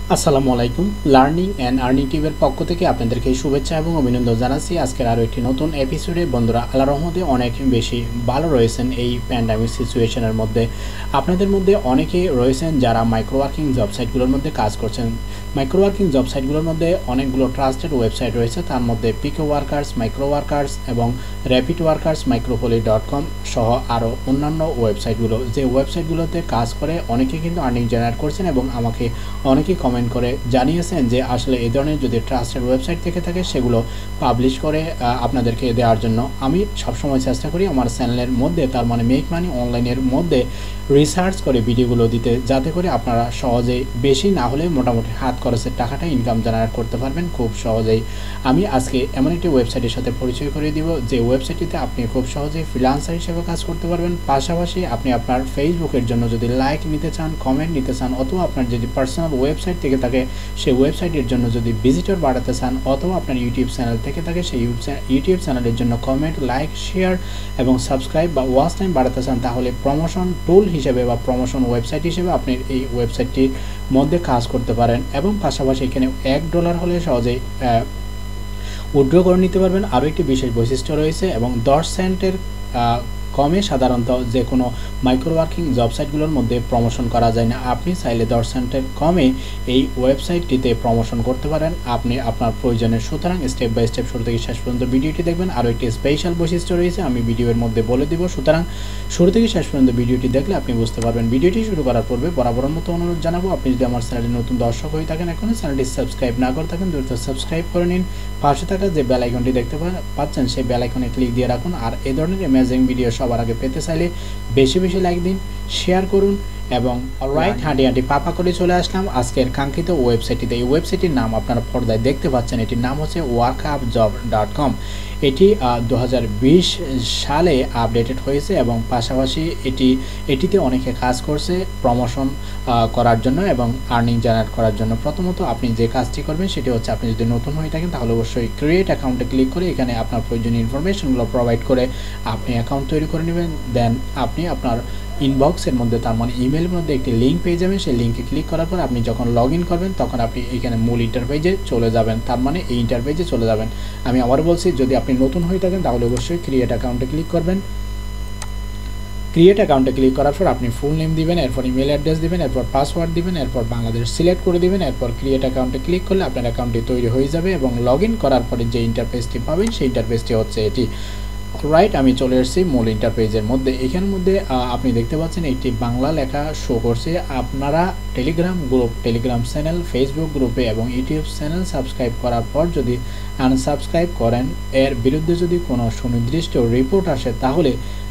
আসসালামু আলাইকুম। Learning and earning টিউবের পক্ষ থেকে আপনাদেরকে শুভেচ্ছা এবং অভিনন্দন জানাচ্ছি। আজকের আরও একটি নতুন এপিসোডে বন্ধুরা, আল্লাহর রহমতে অনেক বেশি ভালো রয়েছেন এই প্যান্ডামিক সিচুয়েশনের মধ্যে। আপনাদের মধ্যে অনেকেই রয়েছেন যারা মাইক্রো ওয়ার্কিং জব সাইটগুলোর মধ্যে কাজ করছেন। মাইক্রো ওয়ার্কিং জব সাইটগুলোর মধ্যে অনেকগুলো ট্রাস্টেড ওয়েবসাইট রয়েছে, তার মধ্যে পিকো ওয়ার্কার্স, মাইক্রো ওয়ার্কার্স এবং র্যাপিড ওয়ার্কার্স, মাইক্রোপলি.com সহ আরও অন্যান্য ওয়েবসাইটগুলো, যে ওয়েবসাইটগুলোতে কাজ করে অনেকে কিন্তু আর্নিং জেনারেট করছেন এবং আমাকে অনেকেই কমেন্ট করে জানিয়েছেন যে আসলে এই ধরনের যদি ট্রাস্টেড ওয়েবসাইট থেকে থাকে সেগুলো পাবলিশ করে আপনাদেরকে দেওয়ার জন্য। আমি সবসময় চেষ্টা করি আমার চ্যানেলের মধ্যে, তার মানে মেক মানি অনলাইনের মধ্যে রিসার্চ করে ভিডিওগুলো দিতে, যাতে করে আপনারা সহজেই, বেশি না হলে মোটামুটি হাত খরচের টাকাটা ইনকাম জেনারেট করতে পারবেন খুব সহজেই। আমি আজকে এমন একটি ওয়েবসাইটের সাথে পরিচয় করিয়ে দিব যে ওয়েবসাইটটিতে আপনি খুব সহজেই ফ্রিল্যান্সার হিসেবে কাজ করতে পারবেন। পাশাপাশি আপনি আপনার ফেসবুকের জন্য যদি লাইক নিতে চান, কমেন্ট নিতে চান, অথবা আপনার যদি পার্সোনাল ওয়েবসাইট থেকে থাকে সেই ওয়েবসাইটের জন্য যদি ভিজিটর বাড়াতে চান, অথবা আপনার ইউটিউব চ্যানেল থেকে থাকে সেই ইউটিউব চ্যানেলের জন্য কমেন্ট, লাইক, শেয়ার এবং সাবস্ক্রাইব বা ওয়াচ টাইম বাড়াতে চান, তাহলে প্রমোশন টুল হিসেবে বা প্রমোশন ওয়েবসাইট হিসেবে আপনি এই ওয়েবসাইটটির মধ্যে কাজ করতে পারেন। এবং পাশাপাশি এখানে $1 হলে সহজেই উইথড্র করে নিতে পারবেন। আরও একটি বিশেষ বৈশিষ্ট্য রয়েছে এবং 10 সেন্টের কমে সাধারণত যে কোনো মাইক্রো ওয়ার্কিং জব সাইটগুলোর মধ্যে প্রমোশন করা যায় না। আপনি চাইলে 10 সেন্টের কমে এই ওয়েবসাইটটিতে প্রমোশন করতে পারেন আপনি আপনার প্রয়োজনের। সুতরাং স্টেপ বাই স্টেপ শুরু থেকে শেষ পর্যন্ত ভিডিওটি দেখবেন। আরও একটি স্পেশাল বৈশিষ্ট্য রয়েছে, আমি ভিডিওর মধ্যে বলে দিব, সুতরাং শুরু থেকে শেষ পর্যন্ত ভিডিওটি দেখলে আপনি বুঝতে পারবেন। ভিডিওটি শুরু করার পূর্বে বরাবরের মতো অনুরোধ জানাবো, আপনি যদি আমার চ্যানেলে নতুন দর্শক হয়ে থাকেন, এখনও চ্যানেলটি সাবস্ক্রাইব না করে থাকেন, দ্রুত সাবস্ক্রাইব করে নিন। পাশে থাকা যে বেল আইকনটি দেখতে পাচ্ছেন সেই বেল আইকনে ক্লিক দিয়ে রাখুন। আর এই ধরনের অ্যামেজিং ভিডিও সবার আগে পেতে চাইলে বেশি বেশি লাইক দিন, শেয়ার করুন এবং অলরাইট, হাঁটি হাঁটি পাপা করে চলে আসলাম আজকের কাঙ্ক্ষিত ওয়েবসাইটটিতে। এই ওয়েবসাইটটির নাম আপনারা পর্দায় দেখতে পাচ্ছেন, এটির নাম হচ্ছে WorkUpJob.com। এটি 2020 সালে আপডেটেড হয়েছে এবং পাশাপাশি এটিতে অনেকে কাজ করছে প্রমোশন করার জন্য এবং আর্নিং জেনারেট করার জন্য। প্রথমত আপনি যে কাজটি করবেন সেটি হচ্ছে, আপনি যদি নতুন হয়ে থাকেন তাহলে অবশ্যই ক্রিয়েট অ্যাকাউন্টে ক্লিক করে এখানে আপনার প্রয়োজনীয় ইনফরমেশনগুলো প্রোভাইড করে আপনি অ্যাকাউন্ট তৈরি করে নেবেন। দেন আপনি আপনার ইনবক্সের মধ্যে, তার মানে ইমেলের মধ্যে একটি লিঙ্ক পেয়ে যাবেন। সেই লিঙ্কে ক্লিক করার পর আপনি যখন লগ ইন করবেন তখন আপনি এখানে মূল ইন্টারপেজে চলে যাবেন, তার মানে এই ইন্টারপেজে চলে যাবেন। আমি আবার বলছি, যদি আপনি নতুন হয়ে থাকেন তাহলে অবশ্যই ক্রিয়েট অ্যাকাউন্টে ক্লিক করবেন। ক্রিয়েট অ্যাকাউন্টে ক্লিক করার পর আপনি ফুল নেম দিবেন, এরপর ইমেল অ্যাড্রেস দিবেন, এরপর পাসওয়ার্ড দিবেন, এরপর বাংলাদেশ সিলেক্ট করে দিবেন। এরপর ক্রিয়েট অ্যাকাউন্টে ক্লিক করলে আপনার অ্যাকাউন্টটি তৈরি হয়ে যাবে এবং লগ ইন করার পরে যে ইন্টারফেসটি পাবেন সেই ইন্টারফেসটি হচ্ছে এটি। রাইট, আমি চলে এসেছি মূল ইন্টারপেজের মধ্যে। এখানের মধ্যে আপনি দেখতে পাচ্ছেন একটি বাংলা লেখা শো করছে। আপনারা Telegram group, Telegram channel, Facebook গ্রুপে এবং ইউটিউব চ্যানেল সাবস্ক্রাইব করার পর যদি আনসাবস্ক্রাইব করেন, এর বিরুদ্ধে যদি কোনো সুনির্দিষ্ট রিপোর্ট আসে তাহলে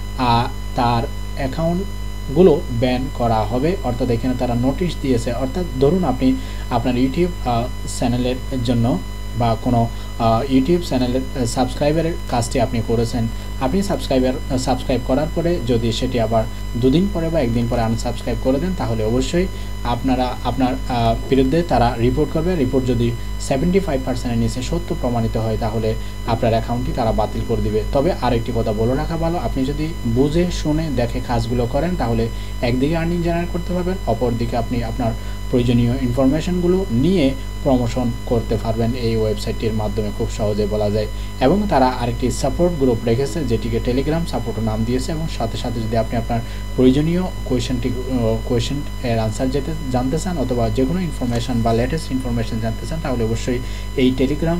তার অ্যাকাউন্টগুলো ব্যান করা হবে। অর্থাৎ এখানে তারা নোটিশ দিয়েছে। অর্থাৎ ধরুন আপনি আপনার ইউটিউব চ্যানেলের জন্য বা কোনো ইউটিউব চ্যানেলের সাবস্ক্রাইবারের কাজটি আপনি করেছেন, আপনি সাবস্ক্রাইব করার পরে যদি সেটি আবার 2 দিন পরে বা 1 দিন পরে আনসাবস্ক্রাইব করে দেন তাহলে অবশ্যই আপনার বিরুদ্ধে তারা রিপোর্ট করবে। রিপোর্ট যদি 75%-এর নিচে সত্য প্রমাণিত হয় তাহলে আপনার অ্যাকাউন্টটি তারা বাতিল করে দিবে। তবে আরেকটি কথা বলে রাখা ভালো, আপনি যদি বুঝে শুনে দেখে কাজগুলো করেন তাহলে একদিকে আর্নিং জেনারেট করতে পারবেন, অপরদিকে আপনি আপনার প্রয়োজনীয় ইনফরমেশনগুলো নিয়ে প্রমোশন করতে পারবেন এই ওয়েবসাইটটির মাধ্যমে খুব সহজে বলা যায়। এবং তারা আরেকটি সাপোর্ট গ্রুপ রেখেছে যেটিকে টেলিগ্রাম সাপোর্ট নাম দিয়েছে। এবং সাথে সাথে যদি আপনি আপনার প্রয়োজনীয় কোয়েশ্চেন এর আনসার জানতে চান অথবা যে কোনো ইনফরমেশন বা লেটেস্ট ইনফরমেশন জানতে চান তাহলে অবশ্যই এই টেলিগ্রাম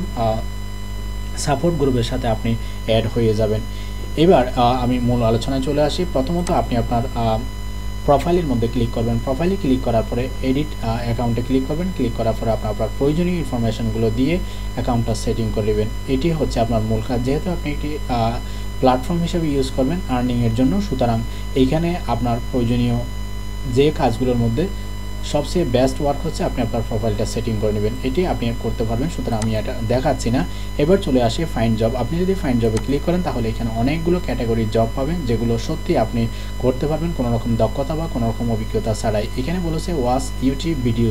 সাপোর্ট গ্রুপের সাথে আপনি অ্যাড হয়ে যাবেন। এবার আমি মূল আলোচনায় চলে আসি। প্রথমত আপনি আপনার প্রোফাইলের মধ্যে ক্লিক করবেন। প্রোফাইলে ক্লিক করার পরে এডিট অ্যাকাউন্টে ক্লিক করবেন। ক্লিক করার পরে আপনার প্রয়োজনীয় ইনফরমেশনগুলো দিয়ে অ্যাকাউন্টটা সেটিং করে নেবেন। এটি হচ্ছে আপনার মূল কাজ। যেহেতু আপনি একটি প্ল্যাটফর্ম হিসেবে ইউজ করবেন আর্নিংয়ের জন্য, সুতরাং এইখানে আপনার প্রয়োজনীয় যে কাজগুলোর মধ্যে সবচেয়ে বেস্ট ওয়ার্ক হচ্ছে আপনি আপনার প্রোফাইলটা সেটিং করে নেবেন। এটি আপনি করতে পারবেন, সুতরাং আমি এটা দেখাচ্ছি না। এবার চলে আসি ফাইন্ড জব। আপনি যদি ফাইন্ড জবে ক্লিক করেন তাহলে এখানে অনেকগুলো ক্যাটাগরির জব পাবেন যেগুলো সত্যি আপনি করতে পারবেন কোনো রকম দক্ষতা বা কোনো রকম অভিজ্ঞতা ছাড়াই। এখানে বলেছে ওয়াচ ইউটিউব ভিডিওস,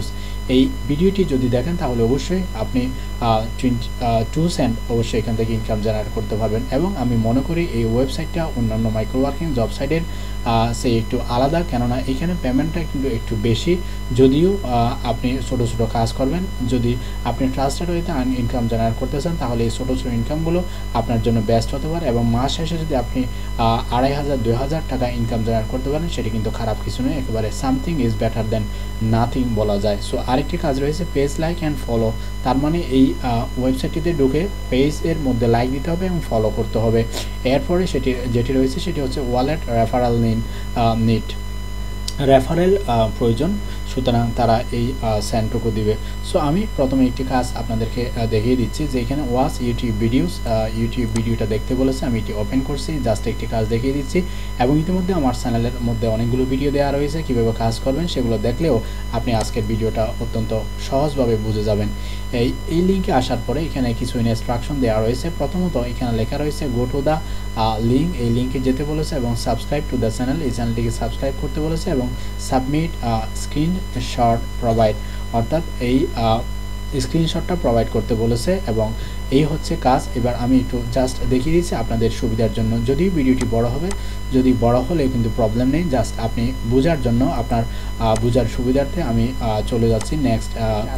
এই ভিডিওটি যদি দেখেন তাহলে অবশ্যই আপনি 2 সেন্ট অবশ্যই এখান থেকে ইনকাম জেনারেট করতে পারবেন। এবং আমি মনে করি এই ওয়েবসাইটটা অন্যান্য মাইক্রো ওয়ার্কিং জব সাইটের সে একটু আলাদা, কেননা এখানে পেমেন্টটা কিন্তু একটু বেশি। যদিও আপনি ছোটো ছোটো কাজ করবেন, যদি আপনি ট্রাস্টেড হইতে ইনকাম জেনারেট করতে চান তাহলে এই ছোটো ছোটো ইনকামগুলো আপনার জন্য বেস্ট হতে পারে। এবং মাস শেষে যদি আপনি 2500-2000 টাকা ইনকাম জেনারেট করতে পারেন সেটি কিন্তু খারাপ কিছু নয়, একেবারে something is better than nothing বলা যায়। সো আরেকটি কাজ রয়েছে পেজ লাইক অ্যান্ড ফলো। তার মানে এই ওয়েবসাইটটিতে ঢুকে পেজের মধ্যে লাইক দিতে হবে এবং ফলো করতে হবে। এরপরে যেটি রয়েছে সেটি হচ্ছে ওয়ালেট রেফারাল নিট রেফারেল প্রয়োজন, সুতরাং তারা এই সেন্টটুকু দিবে। সো আমি প্রথমে একটি কাজ আপনাদেরকে দেখিয়ে দিচ্ছি যে এখানে ওয়াচ ইউটিউব ভিডিওটা দেখতে বলেছে। আমি এটি ওপেন করছি, জাস্ট একটি কাজ দেখিয়ে দিচ্ছি। এবং ইতিমধ্যে আমার চ্যানেলের মধ্যে অনেকগুলো ভিডিও দেওয়া রয়েছে কীভাবে কাজ করবেন, সেগুলো দেখলেও আপনি আজকের ভিডিওটা অত্যন্ত সহজভাবে বুঝে যাবেন। এই লিঙ্কে আসার পরে এখানে কিছু ইনস্ট্রাকশন দেওয়া রয়েছে। প্রথমত এখানে লেখা রয়েছে গো টু দ্য লিঙ্ক, এই লিঙ্কে যেতে বলেছে এবং সাবস্ক্রাইব টু দ্য চ্যানেল, এই চ্যানেলটিকে সাবস্ক্রাইব করতে বলেছে এবং সাবমিট স্ক্রিনশট প্রোভাইড, অর্থাৎ এই স্ক্রিনশটটা প্রোভাইড করতে বলেছে এবং এই হচ্ছে কাজ। এবার আমি একটু জাস্ট দেখিয়ে দিচ্ছি আপনাদের সুবিধার জন্য। যদিও ভিডিওটি বড় হবে, যদি বড় হলেও কিন্তু প্রবলেম নেই, জাস্ট আপনি বোঝার জন্য আপনার বোঝার সুবিধার্থে আমি চলে যাচ্ছি নেক্সট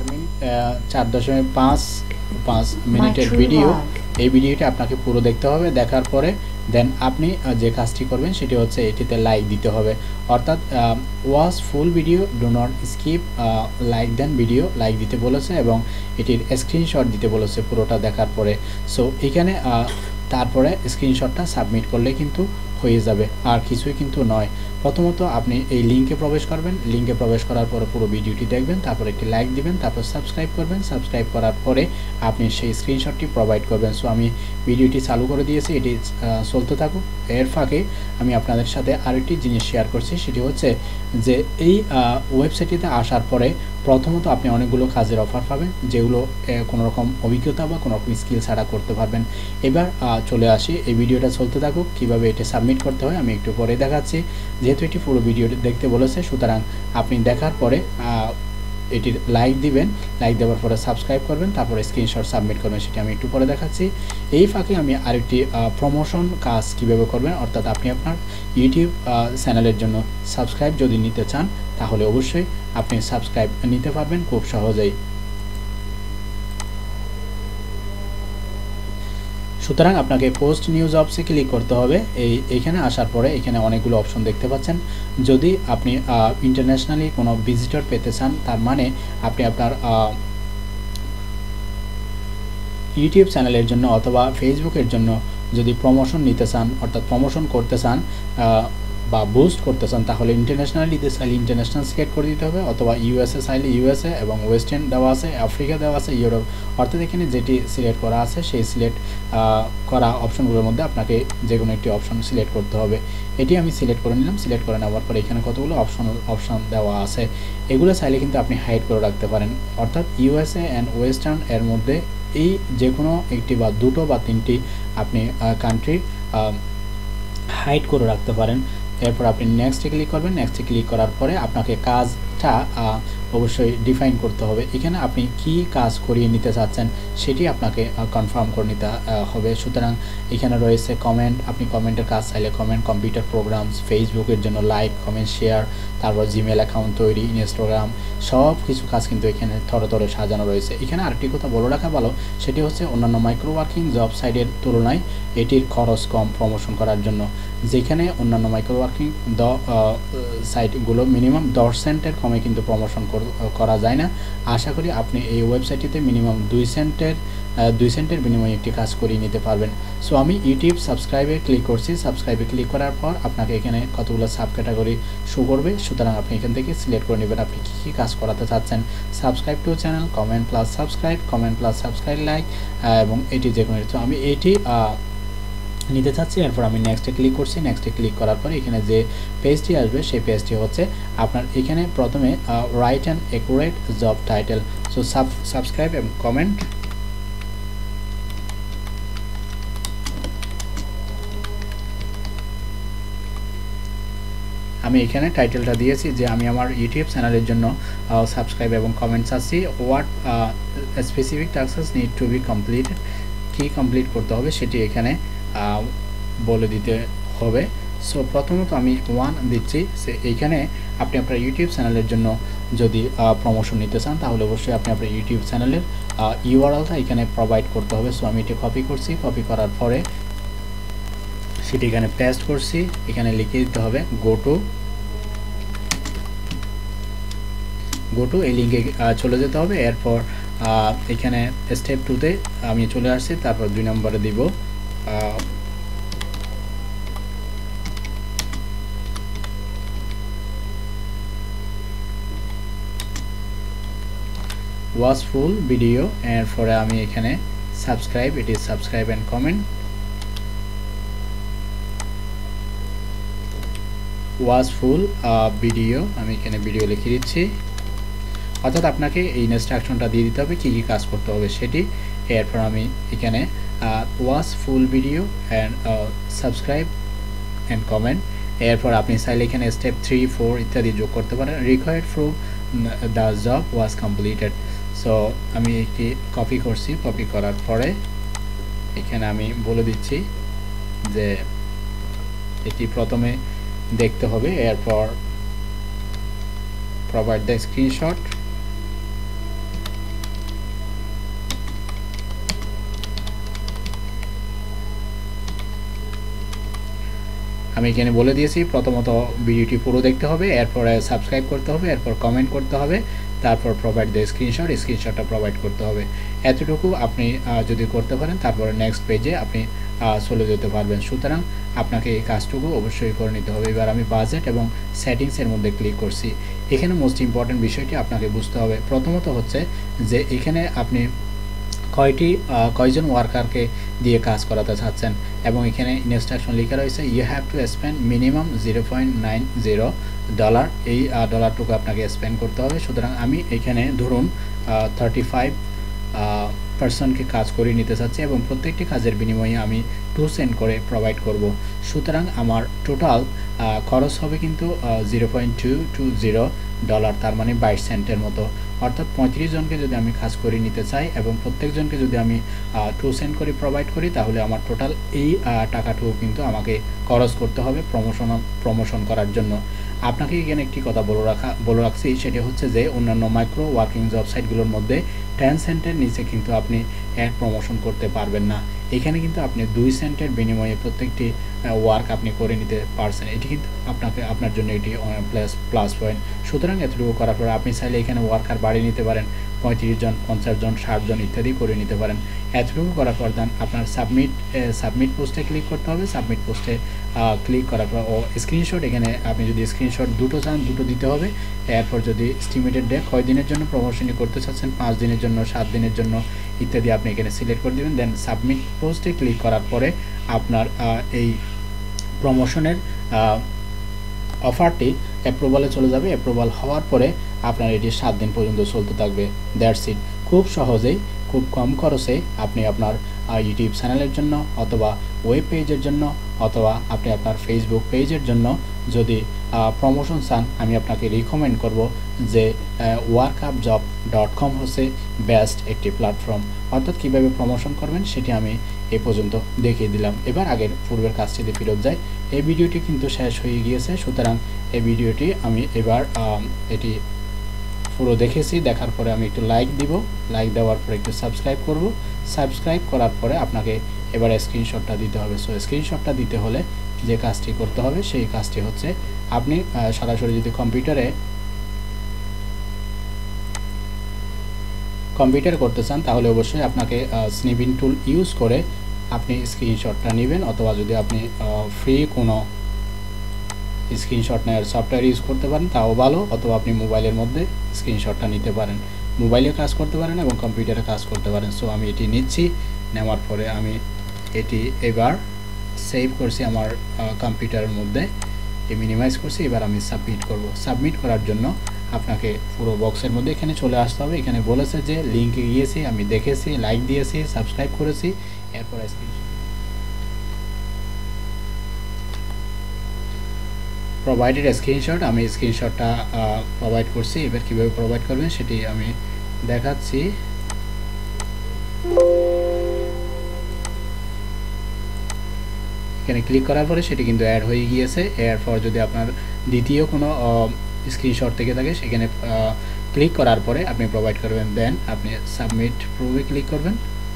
4.5 মিনিটের ভিডিও। এই ভিডিওটি আপনাকে পুরো দেখতে হবে, দেখার পরে দেন আপনি যে কাজটি করবেন সেটি হচ্ছে এটিতে লাইক দিতে হবে, অর্থাৎ watch full video, do not skip, like then video, like দিতে বলেছে এবং এটির স্ক্রিনশট দিতে বলেছে পুরোটা দেখার পরে। সো এখানে তারপরে স্ক্রিনশটটা সাবমিট করলে কিন্তু হয়ে যাবে, আর কিছুই কিন্তু নয়। প্রথমত আপনি এই লিঙ্কে প্রবেশ করবেন, লিঙ্কে প্রবেশ করার পরে পুরো ভিডিওটি দেখবেন, তারপর একটি লাইক দিবেন, তারপর সাবস্ক্রাইব করবেন, সাবস্ক্রাইব করার পরে আপনি সেই স্ক্রিনশটটি প্রোভাইড করবেন। সো আমি ভিডিওটি চালু করে দিয়েছি, এটি চলতে থাকুক। এর ফাঁকে আমি আপনাদের সাথে আরেকটি জিনিস শেয়ার করছি, সেটি হচ্ছে যে এই ওয়েবসাইটটিতে আসার পরে প্রথমত আপনি অনেকগুলো কাজের অফার পাবেন যেগুলো কোনো রকম অভিজ্ঞতা বা কোনো রকম স্কিল ছাড়া করতে পারবেন। এবার চলে আসি, এই ভিডিওটা চলতে থাকুক, কীভাবে এটা সাবমিট করতে হয় আমি একটু পরে দেখাচ্ছি। যেহেতু এটি পুরো ভিডিও দেখতে বলেছে, সুতরাং আপনি দেখার পরে এটির লাইক দিবেন, লাইক দেওয়ার পরে সাবস্ক্রাইব করবেন, তারপরে স্ক্রিনশট সাবমিট করবেন, সেটি আমি একটু পরে দেখাচ্ছি। এই ফাঁকে আমি আরেকটি প্রমোশন কাজ কীভাবে করবেন, অর্থাৎ আপনি আপনার ইউটিউব চ্যানেলের জন্য সাবস্ক্রাইব যদি নিতে চান তাহলে অবশ্যই আপনি সাবস্ক্রাইব নিতে পারবেন খুব সহজেই। সুতরাং আপনাকে পোস্ট নিউ জবসে ক্লিক করতে হবে। এইখানে আসার পরে এখানে অনেকগুলো অপশন দেখতে পাচ্ছেন। যদি আপনি ইন্টারন্যাশনালি কোনো ভিজিটর পেতে চান, তার মানে আপনি আপনার ইউটিউব চ্যানেলের জন্য অথবা ফেসবুকের জন্য যদি প্রমোশন নিতে চান, অর্থাৎ প্রমোশন করতে চান বা বুস্ট করতে চান, তাহলে ইন্টারন্যাশনালিতে চাইলে ইন্টারন্যাশনাল সিলেক্ট করে দিতে হবে, অথবা ইউএসএ চাইলে ইউএসএ এবং ওয়েস্টার্ন দেওয়া আছে, আফ্রিকা দেওয়া আছে, ইউরোপ, অর্থাৎ এখানে যেটি সিলেক্ট করা আছে সেই সিলেক্ট করা অপশনগুলোর মধ্যে আপনাকে যে কোনো একটি অপশন সিলেক্ট করতে হবে। এটি আমি সিলেক্ট করে নিলাম। সিলেক্ট করে নেওয়ার পরে এখানে কতগুলো অপশন দেওয়া আছে, এগুলো চাইলে কিন্তু আপনি হাইড করে রাখতে পারেন, অর্থাৎ ইউএসএ অ্যান্ড ওয়েস্টার্ন এর মধ্যে এই যে কোনো একটি বা দুটো বা তিনটি আপনি কান্ট্রি হাইড করে রাখতে পারেন। এরপর আপনি নেক্সটে ক্লিক করবেন। নেক্সটে ক্লিক করার পরে আপনাকে কাজটা অবশ্যই ডিফাইন করতে হবে। এখানে আপনি কি কাজ করিয়ে নিতে চাচ্ছেন সেটি আপনাকে কনফার্ম করে নিতে হবে। সুতরাং এখানে রয়েছে কমেন্ট, আপনি কমেন্টের কাজ চাইলে কমেন্ট, কম্পিউটার প্রোগ্রামস, ফেসবুকের জন্য লাইক, কমেন্ট, শেয়ার, তারপর জিমেল অ্যাকাউন্ট তৈরি, ইনস্টাগ্রাম, সব কিছু কাজ কিন্তু এখানে থরে থরে সাজানো রয়েছে। এখানে আরেকটি কথা বলে রাখা ভালো, সেটি হচ্ছে অন্যান্য মাইক্রো ওয়ার্কিং জব সাইটের তুলনায় এটির খরচ কম প্রমোশন করার জন্য। যেখানে অন্যান্য মাইক্রো ওয়ার্কিং সাইটগুলো মিনিমাম 10 সেন্টের কমে কিন্তু প্রমোশন করা যায় না। আশা করি আপনি এই ওয়েবসাইটটিতে মিনিমাম 2 সেন্টের বিনিময়ে একটি কাজ করিয়ে নিতে পারবেন। সো আমি ইউটিউব সাবস্ক্রাইবে ক্লিক করছি। সাবস্ক্রাইবে ক্লিক করার পর আপনাকে এখানে কতগুলো সাব ক্যাটাগরি শো করবে, সুতরাং আপনি এখান থেকে সিলেক্ট করে নেবেন আপনি কী কী কাজ করাতে চাচ্ছেন। Subscribe to channel, comment plus subscribe like, এবং এটি যে কোনো। তো আমি এটি নিতে চাচ্ছি। এরপর আমি নেক্সটে ক্লিক করছি। নেক্সটে ক্লিক করার পরে এখানে যে পেজটি আসবে সেই পেজটি হচ্ছে আপনার এখানে প্রথমে write and accurate job title. So subscribe এবং কমেন্ট, আমি এখানে টাইটেলটা দিয়েছি যে আমি আমার ইউটিউব চ্যানেলের জন্য সাবস্ক্রাইব এবং কমেন্টস আছি what specific tasks need to be completed, কি কমপ্লিট করতে হবে সেটি এখানে বলে দিতে হবে। সো প্রথমত আমি 1 দিচ্ছি। সে এইখানে আপনি আপনার ইউটিউব চ্যানেলের জন্য যদি প্রমোশন নিতে চান তাহলে অবশ্যই আপনি আপনার ইউটিউব চ্যানেলের ইউআরএলটা এখানে প্রোভাইড করতে হবে। সো আমি এটি কপি করছি, কপি করার পরে সেটি এখানে পেস্ট করছি, এখানে লিখে দিতে হবে গো টু এই লিঙ্কে চলে যেতে হবে। এরপর এখানে স্টেপ 2তে আমি চলে আসছি, তারপর 2 নম্বরে দিব ওয়াচ ফুল ভিডিও, এরপরে আমি এখানে subscribe, it is subscribe and comment, watch full video, আমি এখানে ভিডিও লিখে দিচ্ছি। অর্থাৎ আপনাকে এই ইনস্ট্রাকশনটা দিয়ে দিতে হবে কী কী কাজ করতে হবে সেটি। এরপর আমি এখানে watch full video and subscribe and comment. এরপর আপনি চাইলে এখানে স্টেপ 3, 4 ইত্যাদি যোগ করতে পারেন। Required proof the job was completed. So আমি একটি কপি করছি, কপি করার পরে এখানে আমি বলে দিচ্ছি যে এটি প্রথমে দেখতে হবে। এরপর প্রোভাইড দ্য স্ক্রিনশট, আমি এখানে বলে দিয়েছি প্রথমত ভিডিওটি পুরো দেখতে হবে, এরপরে সাবস্ক্রাইব করতে হবে, এরপর কমেন্ট করতে হবে, তারপর প্রোভাইড দ্য স্ক্রিনশট, স্ক্রিনশটটা প্রোভাইড করতে হবে। এতটুকু আপনি যদি করতে পারেন তারপরে নেক্সট পেজে আপনি চলে যেতে পারবেন। সুতরাং আপনাকে এই কাজটুকু অবশ্যই করে নিতে হবে। এবার আমি বাজেট এবং সেটিংসের মধ্যে ক্লিক করছি। এখানে মোস্ট ইম্পর্টেন্ট বিষয়টি আপনাকে বুঝতে হবে। প্রথমত হচ্ছে যে এখানে আপনি কয়জন ওয়ার্কারকে দিয়ে কাজ করাতে চাচ্ছেন, এবং এখানে ইনস্ট্রাকশন লেখা রয়েছে you have to spend minimum $0.90, এই ডলারটুকু আপনাকে স্পেন্ড করতে হবে। সুতরাং আমি এখানে ধরুন 35 পার্সনকে কাজ করে নিতে চাচ্ছি এবং প্রত্যেকটি কাজের বিনিময়ে আমি 2 সেন্ট করে প্রোভাইড করব। সুতরাং আমার টোটাল খরচ হবে কিন্তু $0.220, তার মানে 22 সেন্টের মতো। অর্থাৎ 35 জনকে যদি আমি কাজ করে নিতে চাই এবং প্রত্যেকজনকে যদি আমি 2 সেন্ট করে প্রোভাইড করি তাহলে আমার টোটাল এই টাকাটুকু কিন্তু আমাকে খরচ করতে হবে প্রমোশন করার জন্য। আপনাকে এখানে একটি কথা বলে রাখছি, সেটি হচ্ছে যে অন্যান্য মাইক্রো ওয়ার্কিং জব সাইটগুলোর মধ্যে 10 সেন্টের নিচে কিন্তু আপনি অ্যাড প্রমোশন করতে পারবেন না। এখানে কিন্তু আপনি 2 সেন্টের বিনিময়ে প্রত্যেকটি ওয়ার্ক আপনি করে নিতে পারছেন। এটি কিন্তু আপনার জন্য এটি প্লাস পয়েন্ট। সুতরাং এতটুকু করার পর আপনি চাইলে এখানে ওয়ার্কার বাড়িয়ে নিতে পারেন, 35 জন, 50 জন, 60 জন ইত্যাদি করে নিতে পারেন। এতটুকু করার পর দেন আপনার সাবমিট পোস্টে ক্লিক করতে হবে। সাবমিট পোস্টে ক্লিক করার পর স্ক্রিনশট, এখানে আপনি যদি স্ক্রিনশট 2টো চান 2টো দিতে হবে। এরপর যদি এস্টিমেটেড ডে কয় দিনের জন্য প্রমোশনই করতে চাচ্ছেন, 5 দিনের জন্য, 7 দিনের জন্য ইত্যাদি আপনি এখানে সিলেক্ট করে দেবেন। দেন সাবমিট পোস্টে ক্লিক করার পরে আপনার এই প্রমোশনের অফারটি অ্যাপ্রুভালে চলে যাবে। অ্যাপ্রুভাল হওয়ার পরে আপনার এটি 7 দিন পর্যন্ত চলতে থাকবে। That's it. খুব সহজেই, খুব কম খরচে আপনি আপনার ইউটিউব চ্যানেলের জন্য অথবা ওয়েব পেজের জন্য অথবা আপনি আপনার ফেসবুক পেজের জন্য যদি প্রমোশন চান, আমি আপনাকে রিকমেন্ড করব যে WorkUpJob.com হচ্ছে বেস্ট একটি প্ল্যাটফর্ম। অর্থাৎ কীভাবে প্রমোশন করবেন সেটি আমি এ পর্যন্ত দেখিয়ে দিলাম। এবার পূর্বের কাজটিতে ফেরত যাই। এই ভিডিওটি কিন্তু শেষ হয়ে গিয়েছে, সুতরাং এই ভিডিওটি আমি এবার এটি পুরো দেখেছি। দেখার পরে আমি একটু লাইক দিব, লাইক দেওয়ার পরে একটু সাবস্ক্রাইব করব। সাবস্ক্রাইব করার পরে আপনাকে এবার স্ক্রিনশটটা দিতে হবে। সো স্ক্রিনশটটা দিতে হলে যে কাজটি করতে হবে সেই কাজটি হচ্ছে আপনি সরাসরি যদি কম্পিউটার করতে চান তাহলে অবশ্যই আপনাকে স্নিপিং টুল ইউজ করে আপনি স্ক্রিনশটটা নেবেন, অথবা যদি আপনি ফ্রি কোনো স্ক্রিনশট নেওয়ার সফটওয়্যার ইউজ করতে পারেন তাও ভালো, অথবা আপনি মোবাইলের মধ্যে স্ক্রিনশটটা নিতে পারেন। মোবাইলে কাজ করতে পারেন এবং কম্পিউটারে কাজ করতে পারেন। সো আমি এটি নিচ্ছি, নেওয়ার পরে আমি এটি এবার সেভ করছি আমার কম্পিউটারের মধ্যে, মিনিমাইজ করছি। এবার আমি সাবমিট করব। সাবমিট করার জন্য আপনাকে পুরো বক্সের মধ্যে এখানে চলে আসতে হবে। এখানে বলেছে যে লিঙ্কে গিয়েছি, আমি দেখেছি, লাইক দিয়েছি, সাবস্ক্রাইব করেছি। এরপর প্রোভাইডেড স্ক্রিনশট, আমি স্ক্রিনশটটা প্রোভাইড করছি। এবার কীভাবে প্রোভাইড করবেন সেটি আমি দেখাচ্ছি। এখানে ক্লিক করার পরে সেটি কিন্তু অ্যাড হয়ে গিয়েছে। এরপর যদি আপনার দ্বিতীয় কোনো স্ক্রিনশট থেকে থাকে সেখানে ক্লিক করার পরে আপনি প্রোভাইড করবেন, দেন আপনি সাবমিট প্রুফে ক্লিক করবেন।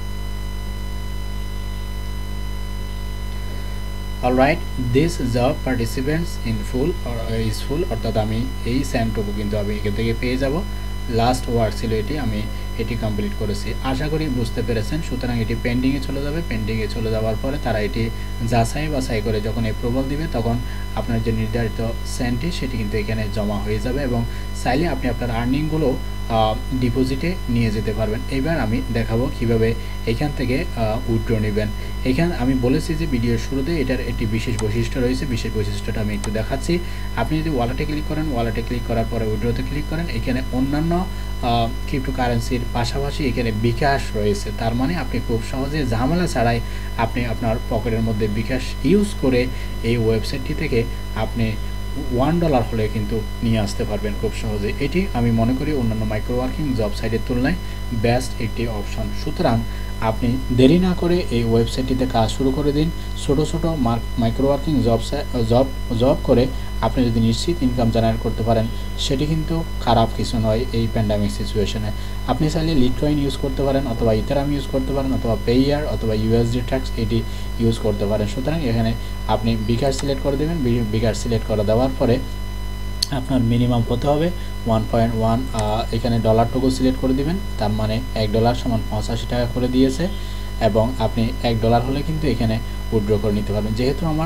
Alright, this job participants in full is full, অর্থাৎ আমি এই স্যান্ডটুকু কিন্তু আমি এখান থেকে পেয়ে যাব। লাস্ট ওয়ার্ক ছিল এটি, আমি এটি কমপ্লিট করেছি। আশা করি বুঝতে পেরেছেন। সুতরাং এটি পেন্ডিংয়ে চলে যাবে। পেন্ডিংয়ে চলে যাওয়ার পরে তারা এটি যাচাই বাছাই করে যখন অ্যাপ্রুভাল দিবে তখন আপনার যে নির্ধারিত স্যান্ডটি সেটি কিন্তু এখানে জমা হয়ে যাবে এবং চাইলে আপনি আপনার আর্নিংগুলো ডিপোজিটে নিয়ে যেতে পারবেন। এবার আমি দেখাবো কিভাবে এখান থেকে উইথড্র নেবেন। এখানে আমি বলেছি যে ভিডিওর শুরুতে এটার একটি বিশেষ বৈশিষ্ট্য রয়েছে। বিশেষ বৈশিষ্ট্যটা আমি একটু দেখাচ্ছি। আপনি যদি ওয়ালেটে ক্লিক করেন, ওয়ালেটে ক্লিক করার পরে উইথড্রতে ক্লিক করেন, এখানে অন্যান্য ক্রিপ্টোকারেন্সির পাশাপাশি এখানে bKash রয়েছে। তার মানে আপনি খুব সহজে ঝামেলা ছাড়াই আপনি আপনার পকেটের মধ্যে bKash ইউজ করে এই ওয়েবসাইটটি থেকে আপনি $1 হলে কিন্তু নিয়ে আসতে পারবেন খুব সহজে। এটি আমি মনে করি অন্যান্য মাইক্রো ওয়ার্কিং জব সাইটের তুলনায় বেস্ট একটি অপশন। সুতরাং আপনি দেরি না করে এই ওয়েবসাইটটিতে কাজ শুরু করে দিন। ছোটো ছোটো মাইক্রো ওয়ার্কিং জব করে আপনি যদি নিশ্চিত ইনকাম জেনারেট করতে পারেন সেটি কিন্তু খারাপ কিছু নয়। এই প্যান্ডামিক সিচুয়েশনে আপনি চাইলে লিটকয়েন ইউজ করতে পারেন, অথবা ইথারাম ইউজ করতে পারেন, অথবা পেয়ার, অথবা USD ট্যাক্স এটি ইউজ করতে পারেন। সুতরাং এখানে আপনি bKash সিলেক্ট করে দেবেন। bKash সিলেক্ট করে দেওয়ার পরে আপনার মিনিমাম হতে হবে 1.1, এখানে ডলারটুকু সিলেক্ট করে দিবেন। তার মানে $1 সমান 85 টাকা করে দিয়েছে এবং আপনি $1 হলে কিন্তু এখানে উইথড্র করে নিতে পারবেন। যেহেতু আমার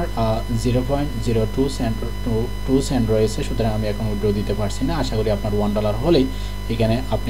0.02 সেন্ট রয়েছে, সুতরাং আমি এখন উইথড্র দিতে পারছি না। আশা করি আপনার $1 হলেই এখানে আপনি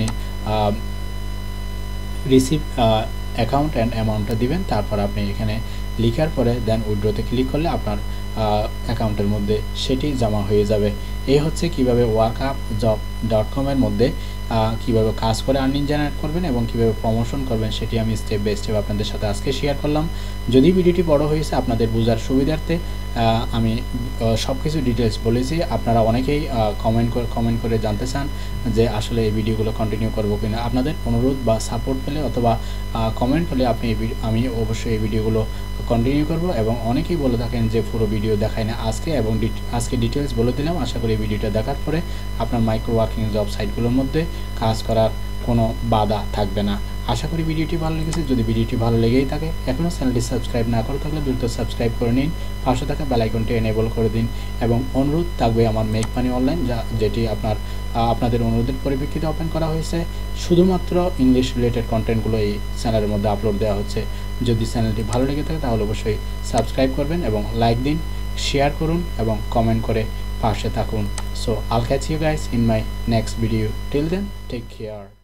রিসিভ অ্যাকাউন্ট অ্যান্ড অ্যামাউন্টটা দিবেন। তারপর আপনি এখানে লিখার পরে দেন উইথড্রতে ক্লিক করলে আপনার অ্যাকাউন্টের মধ্যে সেটি জমা হয়ে যাবে। এই হচ্ছে কিভাবে workupjob.com এর মধ্যে কিভাবে কাজ করে আর্নিং জেনারেট করবেন এবং কিভাবে প্রমোশন করবেন সেটি আমি স্টেপ বাই স্টেপ আপনাদের সাথে আজকে শেয়ার করলাম। যদি ভিডিওটি বড় হয়েছে আপনাদের বোঝার সুবিধার্থে আমি সব কিছু ডিটেলস বলেছি। আপনারা অনেকেই কমেন্ট করে জানতে চান যে আসলে এই ভিডিওগুলো কন্টিনিউ করবো কিনা। আপনাদের অনুরোধ বা সাপোর্ট পেলে অথবা কমেন্ট পেলে আমি অবশ্যই এই ভিডিওগুলো কন্টিনিউ করব। এবং অনেকেই বলে থাকেন যে পুরো ভিডিও দেখায় না আজকে ডিটেলস বলে দিলাম। আশা করি এই ভিডিওটা দেখার পরে আপনার মাইক্রো ওয়ার্কিং জব সাইটগুলোর মধ্যে কাজ করার কোনো বাধা থাকবে না। আশা করি ভিডিওটি ভালো লেগেছে। যদি ভিডিওটি ভালো লেগেই থাকে, এখনও চ্যানেলটি সাবস্ক্রাইব না করে থাকলে দ্রুত সাবস্ক্রাইব করে নিন, পাশে থাকা বেল আইকনটি এনেবল করে দিন। এবং অনুরোধ থাকবে আমার মেক মানি অনলাইন, যেটি আপনাদের অনুরোধের পরিপ্রেক্ষিতে ওপেন করা হয়েছে। শুধুমাত্র ইংলিশ রিলেটেড কন্টেন্টগুলো এই চ্যানেলের মধ্যে আপলোড দেওয়া হচ্ছে। যদি চ্যানেলটি ভালো লেগে থাকে তাহলে অবশ্যই সাবস্ক্রাইব করবেন এবং লাইক দিন, শেয়ার করুন এবং কমেন্ট করে পাশে থাকুন। So I'll catch you guys in my next video. Till then, take care.